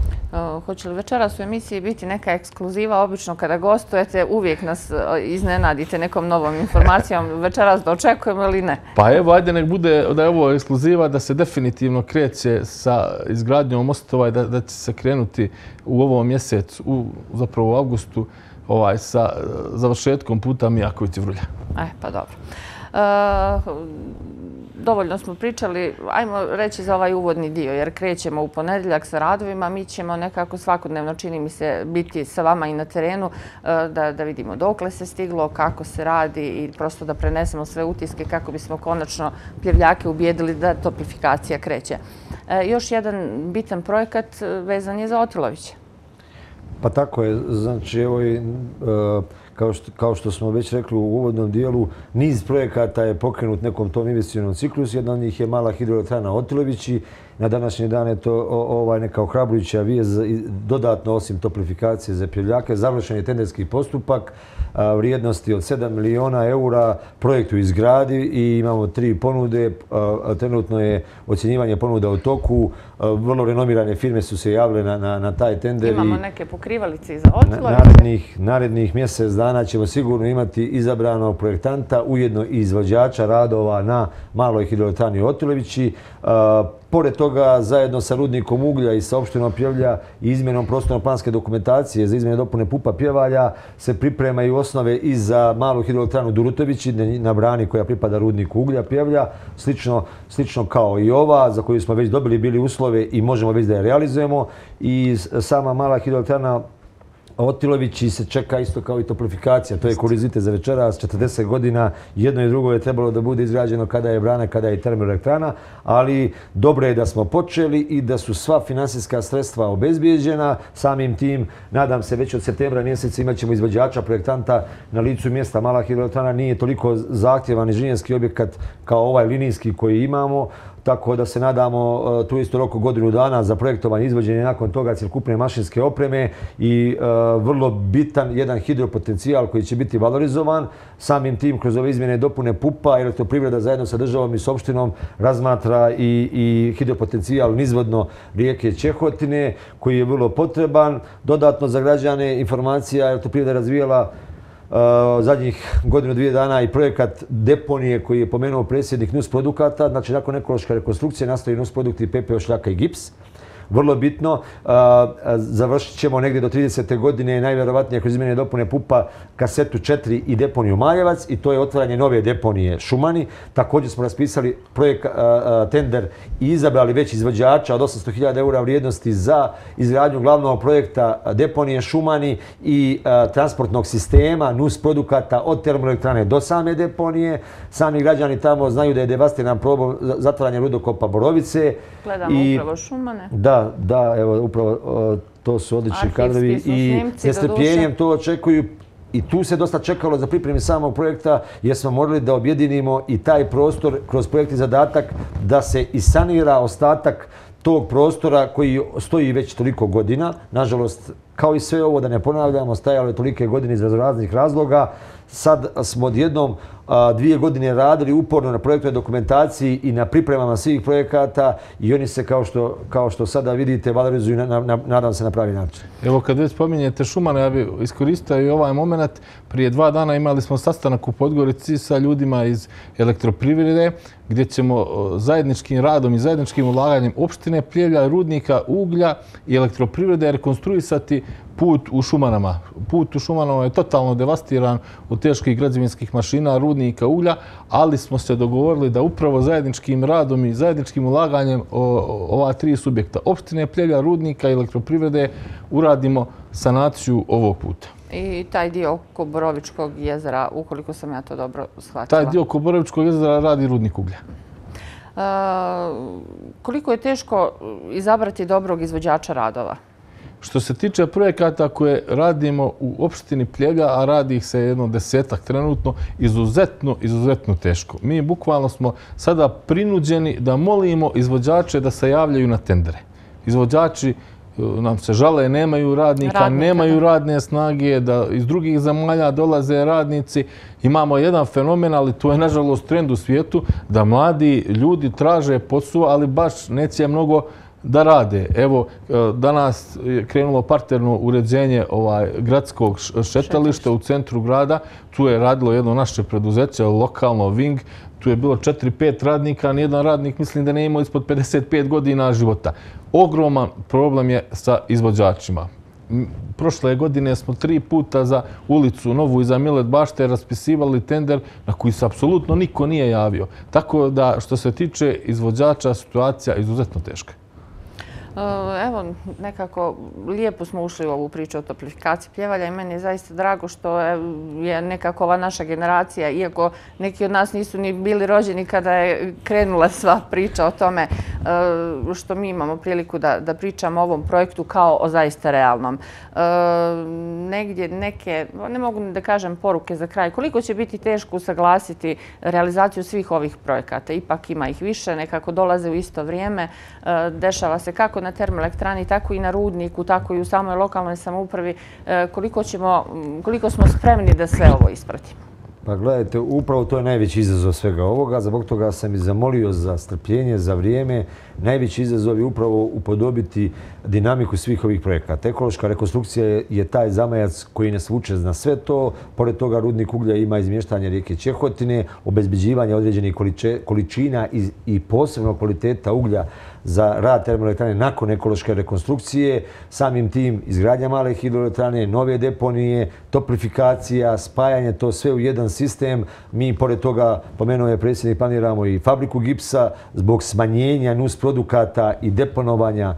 Uh, hoće li večeras u emisiji biti neka ekskluziva? Obično kada gostujete uvijek nas iznenadite nekom novom informacijom. Večeras da očekujemo ili ne? Pa evo, ajde nek bude da je ovo ekskluziva, da se definitivno kreće sa izgradnjom mostova i da, da će se krenuti u ovom mjesecu, u, zapravo u avgustu, ovaj, sa završetkom puta Mijaković-Vrulja. E, pa dobro. Uh, dovoljno smo pričali, ajmo reći za ovaj uvodni dio, jer krećemo u ponedjeljak sa radovima. Mi ćemo nekako svakodnevno, čini mi se, biti sa vama i na terenu da, da vidimo dokle se stiglo, kako se radi i prosto da prenesemo sve utiske kako bismo konačno Pljevljake ubijedili da toplifikacija kreće. E, još jedan bitan projekat vezan je za Otilovića. Pa tako je. Znači, evo i, uh, kao, što, kao što smo već rekli u uvodnom dijelu, niz projekata je pokrenut nekom tom investicionom ciklusu. Jedna od njih je mala hidroelektrana Otilović i na današnji dan je to o, ovaj, neka ohrabrujuća vijest dodatno osim toplifikacije za Pljevljake. Završen je tenderski postupak a, vrijednosti od sedam miliona eura, projekt u izgradi i imamo tri ponude. A, trenutno je ocjenjivanje ponuda u toku. A, vrlo renomirane firme su se javile na, na, na taj tender. Imamo i neke pokrivalice za Otilović. Na, narednih, narednih mjesec dana ćemo sigurno imati izabranog projektanta, ujedno i izvođača radova na maloj hidroelektrani Otilovići. Pored toga, zajedno sa Rudnikom uglja i sa opštinom Pljevlja i izmjenom prostorno-planske dokumentacije za izmjene dopune Pupa Pjevalja se pripremaju osnove i za malu hidroelektranu Durutovići na brani koja pripada Rudniku uglja Pljevlja, slično, slično kao i ova za koju smo već dobili bili uslove i možemo već da je realizujemo. I sama mala hidroelektrana Otilovići se čeka isto kao i toplifikacija. To je kurizitet za večeras. četrdeset godina jedno i drugo je trebalo da bude izgrađeno kada je brana, kada je termoelektrana, ali dobro je da smo počeli i da su sva finansijska sredstva obezbijeđena. Samim tim, nadam se, već od septembra mjeseca imat ćemo izvođača, projektanta na licu mjesta. Mala hidroelektrana nije toliko zahtjevan inženjerski objekat kao ovaj linijski koji imamo, tako da se nadamo tu isto roku godinu dana za projektovanje, izvođenje, nakon toga cjelokupne mašinske opreme i uh, vrlo bitan jedan hidropotencijal koji će biti valorizovan. Samim tim, kroz ove izmjene dopune Pupa, Elektroprivreda zajedno sa državom i s opštinom razmatra i, i hidropotencijal nizvodno rijeke Čehotine koji je vrlo potreban. Dodatno za građane informacija Elektroprivreda razvijala Uh, zadnjih godinu dvije dana i projekat deponije koji je pomenuo predsjednik nus produkata. Znači, nakon ekološke rekonstrukcije nastaju nus produkti pepeo, šljaka i gips. vrlo bitno. Završit ćemo negdje do tridesete godine, najvjerovatnije kroz izmjene i dopune P U P-a, kasetu četiri i deponiju Maljevac i to je otvaranje nove deponije Šumani. Također smo raspisali projekt, tender i izabrali već izvođača od osamsto hiljada eura vrijednosti za izgradnju glavnog projekta deponije Šumani i transportnog sistema, nus produkata od termoelektrane do same deponije. Sami građani tamo znaju da je devastiran problem zatvaranja rudokopa Borovice. Gledamo upravo Šumane. Da, da, evo upravo to su odlični kadrovi i nestrpljenjem to očekuju. I tu se dosta čekalo za pripremi samog projekta jer smo morali da objedinimo i taj prostor kroz projektni zadatak da se isanira ostatak tog prostora koji stoji već toliko godina. Nažalost, kao i sve ovo, da ne ponavljamo, stajalo je tolike godine iz raznih razloga. Sad smo odjednom dvije godine radili uporno na projektnoj dokumentaciji i na pripremama svih projekata i oni se, kao što, kao što sada vidite, valorizuju, na, na, nadam se, na pravi način. Evo, kad već spominjete Šumane, ja bih iskoristio i ovaj moment. Prije dva dana imali smo sastanak u Podgorici sa ljudima iz elektroprivrede, gdje ćemo zajedničkim radom i zajedničkim ulaganjem opštine Pljevlja, rudnika, uglja i elektroprivrede rekonstruisati put u Šumanama. Put u Šumanama je totalno devastiran od teških građevinskih mašina, rudnika, uglja, ali smo se dogovorili da upravo zajedničkim radom i zajedničkim ulaganjem ova tri subjekta, opštine Pljevlja, rudnika i elektroprivrede, uradimo sanaciju ovog puta. I taj dio oko Borovičkog jezera, ukoliko sam ja to dobro shvatila. Taj dio oko Borovičkog jezera radi rudnik uglja. Uh, koliko je teško izabrati dobrog izvođača radova? Što se tiče projekata koje radimo u opštini Pljevlja, a radi ih se jedno desetak trenutno, izuzetno, izuzetno teško. Mi bukvalno smo sada prinuđeni da molimo izvođače da se javljaju na tendere. Izvođači nam se žale, nemaju radnika, radnika nemaju da. radne snage, da iz drugih zemalja dolaze radnici. Imamo jedan fenomen, ali to je nažalost trend u svijetu, da mladi ljudi traže posao, ali baš neće mnogo da rade. Evo, danas je krenulo parterno uređenje ovaj, gradskog šetališta u centru grada. Tu je radilo jedno naše preduzeće, lokalno Wing. Tu je bilo četiri pet radnika, nijedan radnik mislim da ne imao ispod pedeset pet godina života. Ogroman problem je sa izvođačima. Prošle godine smo tri puta za ulicu Novu i za Milet Bašte raspisivali tender na koji se apsolutno niko nije javio. Tako da što se tiče izvođača, situacija je izuzetno teška. Evo, nekako lijepo smo ušli u ovu priču o toplifikaciji Pljevalja i meni je zaista drago što je nekako ova naša generacija, iako neki od nas nisu ni bili rođeni kada je krenula sva priča o tome, što mi imamo priliku da, da pričamo o ovom projektu kao o zaista realnom. Negdje neke, ne mogu ni da kažem poruke za kraj, koliko će biti teško usaglasiti realizaciju svih ovih projekata. Ipak ima ih više, nekako dolaze u isto vrijeme, dešava se kako na termoelektrani, tako i na rudniku, tako i u samoj lokalnoj samoupravi. Koliko, ćemo, koliko smo spremni da sve ovo ispratimo? Pa gledajte, upravo to je najveći izazov svega ovoga. Zbog toga sam i zamolio za strpljenje, za vrijeme. Najveći izazov je upravo upodobiti dinamiku svih ovih projekata. Ekološka rekonstrukcija je taj zamajac koji nas vuče na sve to. Pored toga, rudnik uglja ima izmještanje rijeke Čehotine, obezbeđivanje određenih količina i, i posebno kvaliteta uglja za rad termoelektrane nakon ekološke rekonstrukcije. Samim tim izgradnja male hidroelektrane, nove deponije, toplifikacija, spajanje, to sve u jedan sistem. Mi, pored toga, pomenuo je predsjednik, planiramo i fabriku gipsa zbog smanjenja nus produkata i deponovanja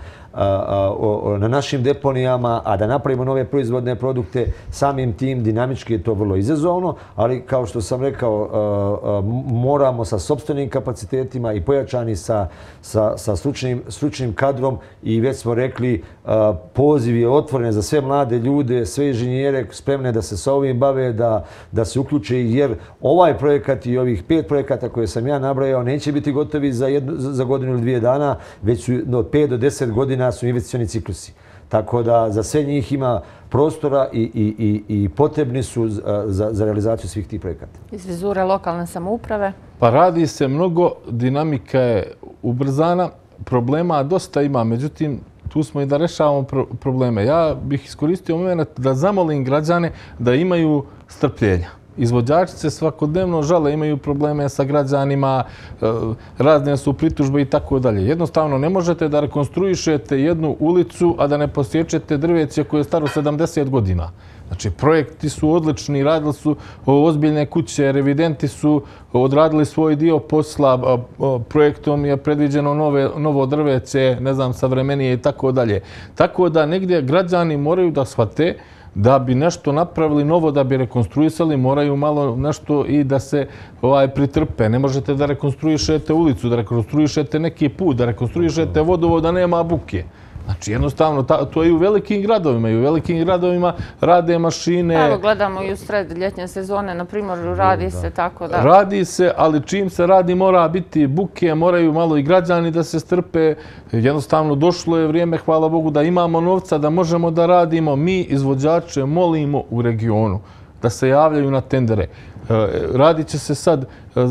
na našim deponijama, a da napravimo nove proizvodne produkte, samim tim dinamički je to vrlo izazovno, ali kao što sam rekao, moramo sa sopstvenim kapacitetima i pojačani sa, sa, sa stručnim, stručnim kadrom i već smo rekli, poziv je otvoren za sve mlade ljude, sve inženjere spremne da se sa ovim bave, da, da se uključe, jer ovaj projekat i ovih pet projekata koje sam ja nabrajao neće biti gotovi za, jednu, za godinu ili dvije dana, već su od pet do deset godina su investicioni ciklusi. Tako da za sve njih ima prostora i, i, i, i potrebni su za, za realizaciju svih tih projekata. Iz vizure lokalne samouprave? Pa radi se mnogo, dinamika je ubrzana, problema dosta ima, međutim tu smo i da rešavamo pro probleme. Ja bih iskoristio moment da zamolim građane da imaju strpljenja. izvođači se svakodnevno žale, imaju probleme sa građanima, razne su pritužbe i tako dalje. Jednostavno, ne možete da rekonstruišete jednu ulicu, a da ne posjećete drveće koje je staro sedamdeset godina. Znači, projekti su odlični, radili su ozbiljne kuće, revidenti su odradili svoj dio posla, projektom je predviđeno novo drveće, ne znam, savremenije i tako dalje. Tako da negdje građani moraju da shvate da bi nešto napravili novo, da bi rekonstruisali, moraju malo nešto i da se pritrpe. Ne možete da rekonstruišete ulicu, da rekonstruišete neki put, da rekonstruišete vodovod, da nema buke. Znači, jednostavno, to je i u velikim gradovima. I u velikim gradovima rade mašine. Evo, gledamo i u sred ljetnje sezone, na Primoru, radi se tako da... Radi se, ali čim se radi mora biti buke, moraju malo i građani da se strpe. Jednostavno, došlo je vrijeme, hvala Bogu, da imamo novca, da možemo da radimo. Mi, izvođače, molimo u regionu da se javljaju na tendere. Radit će se sad,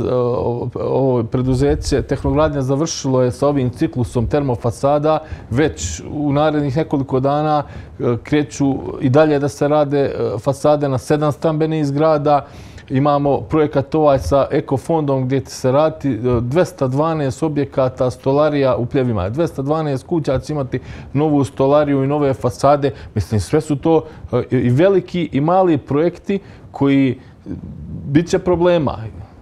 ovo preduzeće Tehnogradnja završilo je sa ovim ciklusom termofasada, već u narednih nekoliko dana kreću i dalje da se rade fasade na sedam stambenih zgrada. Imamo projekat ovaj sa ekofondom gdje će se raditi dvesta dvanaest objekata stolarija u Pljevima. dvesta dvanaest kuća će imati novu stolariju i nove fasade. Mislim, sve su to i veliki i mali projekti koji bit će problema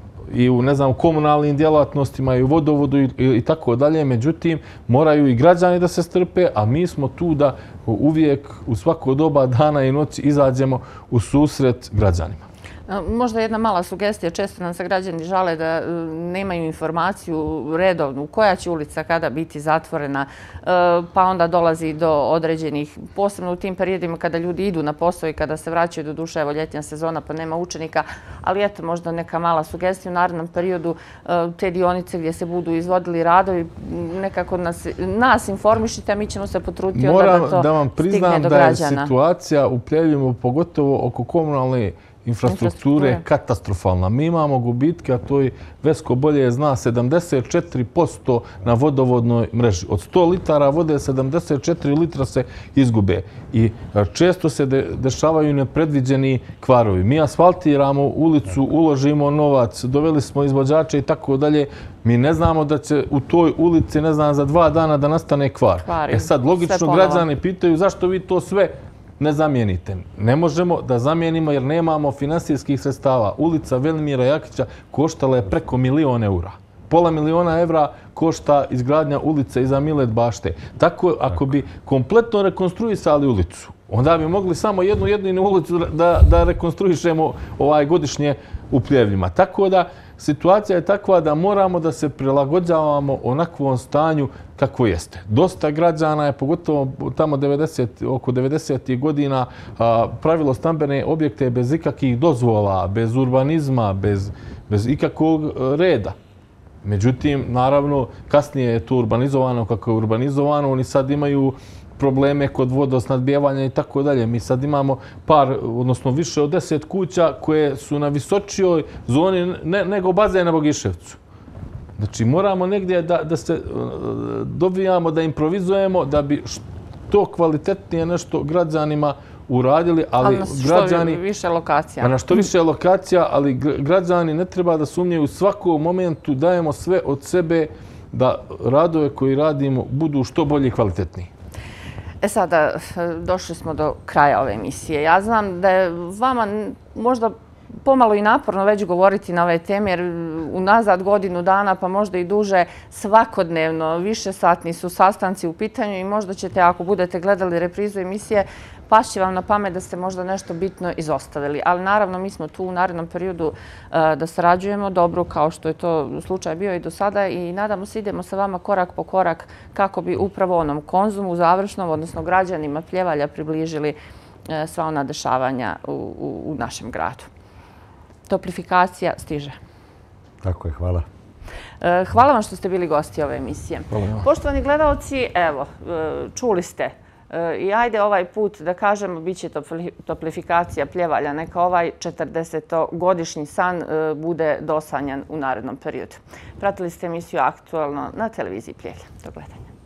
i u, ne znam, komunalnim djelatnostima i u vodovodu i tako dalje. Međutim, moraju i građani da se strpe, a mi smo tu da uvijek u svako doba dana i noći izađemo u susret građanima. Možda jedna mala sugestija, često nam se građani žale da nemaju informaciju redovnu koja će ulica kada biti zatvorena, pa onda dolazi do određenih, posebno u tim periodima kada ljudi idu na posao i kada se vraćaju, do duše, evo ljetnja sezona pa nema učenika, ali eto možda neka mala sugestija u narednom periodu, te dionice gdje se budu izvodili radovi, nekako nas, nas informišite, a mi ćemo se potruditi onda da to stigne do građana. Moram da vam priznam da je situacija u Pljevljivu, pogotovo oko komunalne infrastrukture je katastrofalna. Mi imamo gubitke, a to i Vesko bolje zna, sedamdeset četiri posto na vodovodnoj mreži. Od sto litara vode, sedamdeset četiri litra se izgube. I često se dešavaju nepredviđeni kvarovi. Mi asfaltiramo ulicu, uložimo novac, doveli smo izvođače i tako dalje. Mi ne znamo da će u toj ulici, ne znam, za dva dana da nastane kvar. E sad, logično, građani pitaju zašto vi to sve ne zamijenite. Ne možemo da zamijenimo jer nemamo finansijskih sredstava. Ulica Velimira Jakića koštala je preko milion eura. Pola miliona evra košta izgradnja ulice iza Milet bašte. Tako, ako bi kompletno rekonstruisali ulicu, onda bi mogli samo jednu jedinu ulicu da, da rekonstruišemo ovaj godišnje u Pljevljima. Tako da situacija je takva da moramo da se prilagođavamo onakvom stanju kako jeste. Dosta građana je, pogotovo tamo devedeset, oko devedesetih godina, pravilo stambene objekte bez ikakvih dozvola, bez urbanizma, bez, bez ikakvog reda. Međutim, naravno, kasnije je to urbanizovano kako je urbanizovano. Oni sad imaju probleme kod vodosnadbijevanja i tako dalje. Mi sad imamo par, odnosno više od deset kuća koje su na visočijoj zoni ne, nego bazen na Bogiševcu. Znači, moramo negdje da, da se dobijamo, da improvizujemo, da bi što kvalitetnije nešto građanima uradili, ali, ali na što građani... više lokacija. Pa na što više lokacija, ali građani ne treba da sumnjaju, u svakom momentu dajemo sve od sebe da radove koji radimo budu što bolji i kvalitetniji. E sada, došli smo do kraja ove emisije. Ja znam da je vama možda pomalo i naporno već govoriti na ove teme, jer unazad godinu dana, pa možda i duže, svakodnevno, više satni su sastanci u pitanju i možda ćete, ako budete gledali reprizu emisije, pašće vam na pamet da ste možda nešto bitno izostavili. Ali naravno, mi smo tu u narednom periodu da sarađujemo dobro, kao što je to slučaj bio i do sada, i nadamo se idemo sa vama korak po korak kako bi upravo onom konzumu završnom, odnosno građanima Pljevalja, približili sva ona dešavanja u, u, u našem gradu. Toplifikacija stiže. Tako je, hvala. Hvala vam što ste bili gosti ove emisije. Poštovani gledalci, evo, čuli ste. I ajde ovaj put da kažemo, bit će toplifikacija Pljevalja. Neka ovaj četrdesetogodišnji san bude dosanjan u narednom periodu. Pratili ste emisiju Aktualno na televiziji Pljevlja. Do gledanja.